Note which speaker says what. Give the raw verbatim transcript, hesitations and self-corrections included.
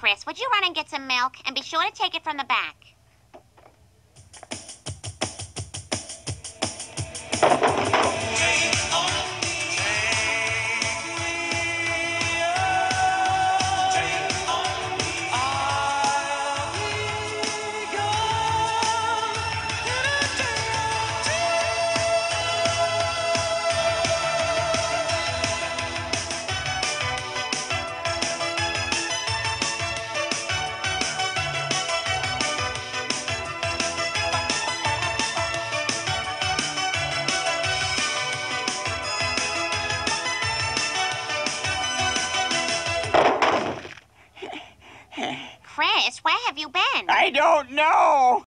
Speaker 1: Chris, would you run and get some milk? And be sure to take it from the back. Chris, where have you been?
Speaker 2: I don't know.